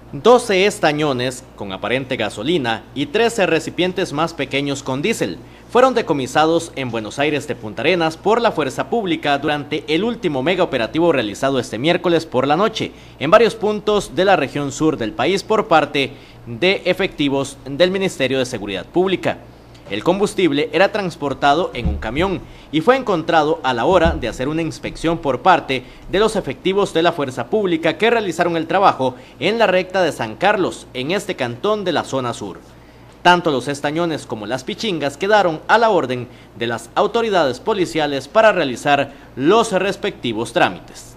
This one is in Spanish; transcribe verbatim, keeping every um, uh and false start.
doce estañones con aparente gasolina y trece recipientes más pequeños con diésel fueron decomisados en Buenos Aires de Punta Arenas por la fuerza pública durante el último mega operativo realizado este miércoles por la noche en varios puntos de la región sur del país por parte de efectivos del Ministerio de Seguridad Pública. El combustible era transportado en un camión y fue encontrado a la hora de hacer una inspección por parte de los efectivos de la fuerza pública que realizaron el trabajo en la recta de San Carlos, en este cantón de la zona sur. Tanto los estañones como las pichingas quedaron a la orden de las autoridades policiales para realizar los respectivos trámites.